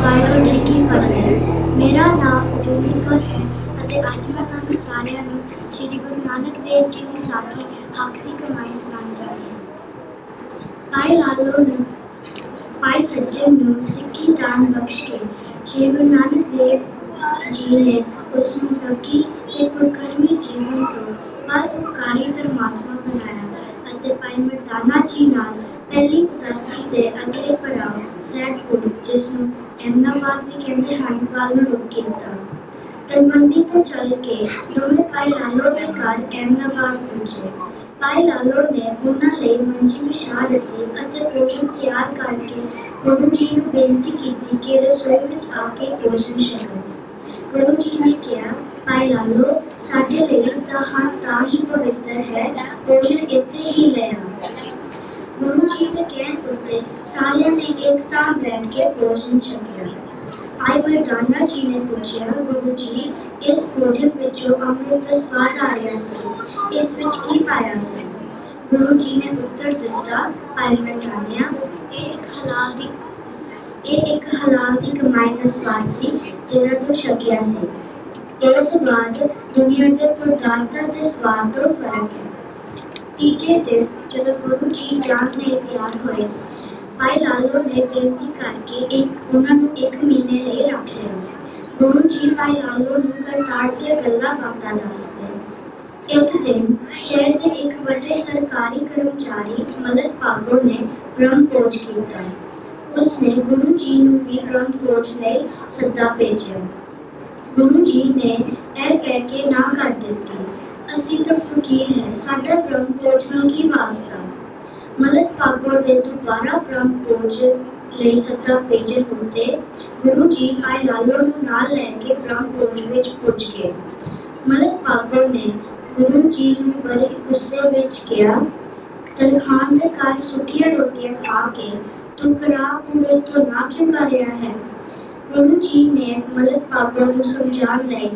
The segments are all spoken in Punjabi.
ਵਾਹਿਗੁਰੂ ਜੀ ਕੀ ਫਤਿਹ। ਮੇਰਾ ਨਾਮ ਅਜੂਨੀ ਕੌਰ ਹੈ ਅਤੇ ਅੱਜ ਮੈਂ ਤੁਹਾਨੂੰ ਸਾਰਿਆਂ ਨੂੰ ਸ੍ਰੀ ਗੁਰੂ ਨਾਨਕ ਦੇਵ ਜੀ ਦੀ ਸਾਖੀ ਹੱਕ ਦੀ ਕਮਾਈ ਸੁਣਾਉਣ ਜਾ ਰਹੀ ਹਾਂ। ਭਾਈ ਲਾਲੋ ਨੂੰ ਭਾਈ ਸੱਜਣ ਨੂੰ ਸਿੱਖੀ ਦਾਨ ਬਖਸ਼ ਕੇ ਸ੍ਰੀ ਗੁਰੂ ਨਾਨਕ ਦੇਵ ਜੀ ਨੇ ਉਸ ਨੂੰ ਲੱਗੀ ਤੇ ਕੁਕਰਮੀ ਜੀਵਨ ਤੋਂ ਪਰਉਪਕਾਰੀ ਧਰਮਾਤਮਾ ਬਣਾਇਆ ਅਤੇ ਭਾਈ ਮਰਦਾਨਾ ਜੀ ਨਾਲ ਪਹਿਲੀ ਉਦਾਸੀ ਦੇ ਅਗਲੇ ਪੜਾਅ ਸੈਦਪੁਰ, ਜਿਸ ਨੂੰ ਅਹਿਮਦਾਬਾਦ ਵੀ ਕਹਿੰਦੇ ਹਨ, ਵੱਲ ਨੂੰ ਰੁਕ ਕੀਤਾ। ਤਲਵੰਡੀ ਤੋਂ ਚੱਲ ਕੇ ਦੋਵੇਂ ਭਾਈ ਲਾਲੋ ਦੇ ਘਰ ਅਹਿਮਦਾਬਾਦ ਪਹੁੰਚੇ। ਭਾਈ ਲਾਲੋ ਨੇ ਉਹਨਾਂ ਲਈ ਮੰਜੀ ਵਿਛਾ ਦਿੱਤੀ ਅਤੇ ਭੋਜਨ ਤਿਆਰ ਕਰਕੇ ਗੁਰੂ ਜੀ ਨੂੰ ਬੇਨਤੀ ਕੀਤੀ ਕਿ ਰਸੋਈ ਵਿੱਚ ਆ ਕੇ ਭੋਜਨ ਛਕੋ। ਗੁਰੂ ਜੀ ਨੇ ਕਿਹਾ, ਭਾਈ ਲਾਲੋ, ਸਾਡੇ ਲਈ ਤਾਂ ਹੀ ਪਵਿੱਤਰ ਹੈ, ਭੋਜਨ ਇੱਥੇ ਹੀ ਲੈ ਆ। ਗੁਰੂ ਜੀ ਦੇ ਕਹਿਣ ਉੱਤੇ ਸਾਰਿਆਂ ਨੇ ਇੱਕ ਥਾਂ ਬੈਠ ਕੇ ਭੋਜਨ ਛਕਿਆ। ਭਾਈ ਮਰਦਾਨਾ ਜੀ ਨੇ ਪੁੱਛਿਆ, ਗੁਰੂ ਜੀ, ਇਸ ਭੋਜਨ ਵਿੱਚੋਂ ਅੰਮ੍ਰਿਤ ਦਾ ਸਵਾਦ ਆ ਰਿਹਾ ਸੀ, ਇਸ ਵਿੱਚ ਕੀ ਪਾਇਆ ਸੀ? ਗੁਰੂ ਜੀ ਨੇ ਉੱਤਰ ਦਿੱਤਾ, ਭਾਈ ਮਰਦਾਨਿਆ, ਇਹ ਇੱਕ ਹਲਾਲ ਦੀ ਕਮਾਈ ਦਾ ਸਵਾਦ ਸੀ ਜਿਹਨਾਂ ਤੋਂ ਛਕਿਆ ਸੀ। ਇਹ ਸਵਾਦ ਦੁਨੀਆ ਦੇ ਪਦਾਰਥਾਂ ਦੇ ਸਵਾਦ ਤੋਂ ਫਰਕ ਹੈ। ਤੀਜੇ ਦਿਨ ਜਦੋਂ ਗੁਰੂ ਜੀ ਜਾਣ ਲਈ ਤਿਆਰ ਹੋਏ, ਭਾਈ ਲਾਲੋ ਨੇ ਬੇਨਤੀ ਕਰਕੇ ਉਹਨਾਂ ਨੂੰ 1 ਮਹੀਨੇ ਲਈ ਰੱਖ ਲਿਆ। ਗੁਰੂ ਜੀ ਭਾਈ ਲਾਲੋ ਨੂੰ ਕਰਤਾਰ ਦੀਆਂ ਗੱਲਾਂ ਬਾਤਾਂ ਦੱਸਦੇ। ਇੱਕ ਦਿਨ ਸ਼ਹਿਰ ਦੇ ਇੱਕ ਵੱਡੇ ਸਰਕਾਰੀ ਕਰਮਚਾਰੀ ਮਲਕ ਭਾਗੋ ਨੇ ਬ੍ਰਹਮ ਭੋਜ ਕੀਤਾ। ਉਸਨੇ ਗੁਰੂ ਜੀ ਨੂੰ ਵੀ ਬ੍ਰਹਮ ਭੋਜ ਲਈ ਸੱਦਾ ਭੇਜਿਆ। ਗੁਰੂ ਜੀ ਨੇ ਇਹ ਕਹਿ ਕੇ ਨਾ ਕਰ ਦਿੱਤੀ, ਅਸੀਂ ਤਾਂ ਫਕੀਰ ਹੈ, ਸਾਡਾ ਬ੍ਰਹਮ ਭੋਜ ਨਾਲ ਕੀ ਵਾਸਤਾ। ਮਲਕ ਭਾਗੋ ਦੇ ਦੁਬਾਰਾ ਬ੍ਰਹਮ ਭੋਜ ਲਈ ਸੱਦਾ ਭੇਜਣ ਉੱਤੇ ਗੁਰੂ ਜੀ ਭਾਈ ਲਾਲੋ ਨੂੰ ਨਾਲ ਲੈ ਕੇ ਬ੍ਰਹਮ ਭੋਜ ਵਿੱਚ ਪੁੱਜ ਗਏ। ਮਲਕ ਭਾਗੋ ਨੇ ਗੁਰੂ ਜੀ ਨੂੰ ਬੜੇ ਗੁੱਸੇ ਵਿੱਚ ਕਿਹਾ, ਤਰਖਾਨ ਦੇ ਘਰ ਸੁੱਕੀਆਂ ਰੋਟੀਆਂ ਖਾ ਕੇ ਤੂੰ ਕਰਾਹ ਪੂਰੇ ਤੋਂ ਨਾ ਕਿਉਂ ਕਰ ਰਿਹਾ ਹੈ? ਗੁਰੂ ਜੀ ਨੇ ਮਲਕ ਭਾਗੋ ਨੂੰ ਸਮਝਾਉਣ ਲਈ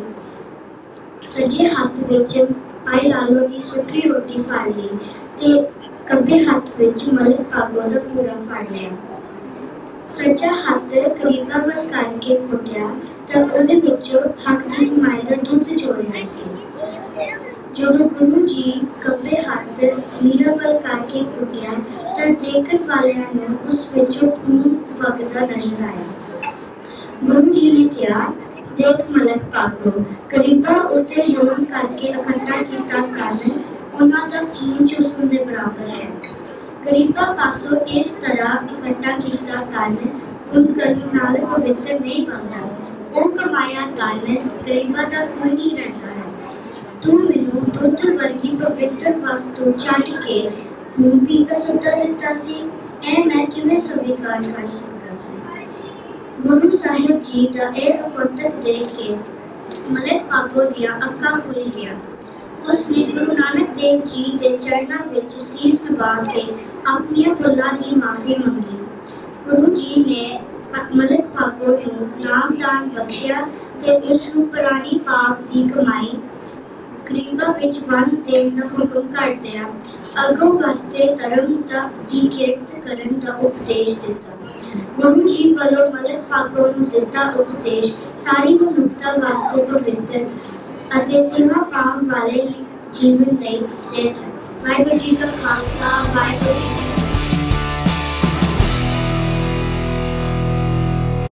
ਸੱਜੇ ਹੱਥ ਵਿੱਚ ਭਾਈ ਲਾਲੋ ਦੀ ਸੁੱਕੀ ਰੋਟੀ ਫੜ ਲਈ ਤੇ ਖੱਬੇ ਹੱਥ ਵਿੱਚ ਮਲਕ ਭਾਗੋ ਦਾ ਪੂਰਾ ਫੜ ਲਿਆ। ਸੱਜਾ ਹੱਥ ਕਰੀਬਾ ਵੱਲ ਕਰਕੇ ਘੁੱਟਿਆ ਤਾਂ ਉਹਦੇ ਵਿੱਚੋਂ ਹੱਕ ਦੀ ਕਮਾਈ ਦਾ ਦੁੱਧ ਚੋਰਿਆ ਸੀ। ਜਦੋਂ ਗੁਰੂ ਜੀ ਖੱਬੇ ਹੱਥ ਮੀਰਾ ਵੱਲ ਕਰਕੇ ਘੁੱਟਿਆ ਤਾਂ ਦੇਖਣ ਵਾਲਿਆਂ ਨੂੰ ਉਸ ਵਿੱਚੋਂ ਖੂਨ ਵਗਦਾ ਨਜ਼ਰ ਆਇਆ। ਗੁਰੂ ਜੀ ਨੇ ਕਿਹਾ, ਦੇਖ ਮਲਕ ਭਾਗੋ, ਗਰੀਬਾਂ ਉੱਤੇ ਜ਼ੁਲਮ ਕਰਕੇ ਇਕੱਠਾ ਕੀਤਾ ਕਰਨ ਉਹਨਾਂ ਦਾ ਖੂਨ ਚੂਸਣ ਦੇ ਬਰਾਬਰ ਹੈ। ਗਰੀਬਾਂ ਪਾਸੋਂ ਇਸ ਤਰ੍ਹਾਂ ਇਕੱਠਾ ਕੀਤਾ ਧਨ ਪੁੰਨ ਕਰਨ ਨਾਲ ਪਵਿੱਤਰ ਨਹੀਂ ਬਣਦਾ। ਉਹ ਕਮਾਇਆ ਧਨ ਗਰੀਬਾਂ ਦਾ ਖੂਨ ਹੀ ਰਹਿੰਦਾ ਹੈ। ਤੂੰ ਮੈਨੂੰ ਦੁੱਧ ਵਰਗੀ ਪਵਿੱਤਰ ਵਸਤੂ ਛੱਡ ਕੇ ਖੂਨ ਪੀਣ ਦਾ ਸੱਦਾ ਦਿੱਤਾ ਸੀ, ਇਹ ਮੈਂ ਕਿਵੇਂ ਸਵੀਕਾਰ ਕਰ ਸਕਦਾ ਸੀ? ਗੁਰੂ ਸਾਹਿਬ ਜੀ ਦਾ ਇਹ ਉਪਦੇਸ਼ ਦੇਖ ਕੇ ਮਲਕ ਭਾਗੋ ਦੀਆਂ ਅੱਖਾਂ ਖੁੱਲ੍ਹ ਗਈਆਂ। ਉਸਨੇ ਗੁਰੂ ਨਾਨਕ ਦੇਵ ਜੀ ਦੇ ਚਰਨਾਂ ਵਿੱਚ ਸੀਸ ਨਵਾ ਕੇ ਆਪਣੀਆਂ ਭੁੱਲਾਂ ਦੀ ਮਾਫੀ ਮੰਗੀ। ਗੁਰੂ ਜੀ ਨੇ ਮਲਕ ਭਾਗੋ ਨੂੰ ਨਾਮਦਾਨ ਬਖਸ਼ਿਆ ਤੇ ਉਸ ਨੂੰ ਪੁਰਾਣੀ ਪਾਪ ਦੀ ਕਮਾਈ ਗਰੀਬਾਂ ਵਿੱਚ ਵੰਡ ਦੇਣ ਦਾ ਹੁਕਮ ਕਰ ਦਿਆ। ਅੱਗੋਂ ਵਾਸਤੇ ਧਰਮ ਦੀ ਕਿਰਤ ਕਰਨ ਦਾ ਉਪਦੇਸ਼ ਦਿੱਤਾ। ਗੁਰੂ ਜੀ ਵੱਲੋਂ ਮਲਕ ਭਾਗੋ ਨੂੰ ਦਿੱਤਾ ਉਪਦੇਸ਼ ਸਾਰੀ ਮਨੁੱਖਤਾ ਵਾਸਤੇ ਪਵਿੱਤਰ ਅਤੇ ਸੇਵਾ ਪਾਉਣ ਵਾਲੇ ਜੀਵਨ ਲਈ ਸੇਧ ਹੈ। ਵਾਹਿਗੁਰੂ ਜੀ ਕਾ ਖਾਲਸਾ, ਵਾਹਿਗੁਰੂ ਜੀ